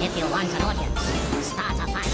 If you want an audience, start a fight.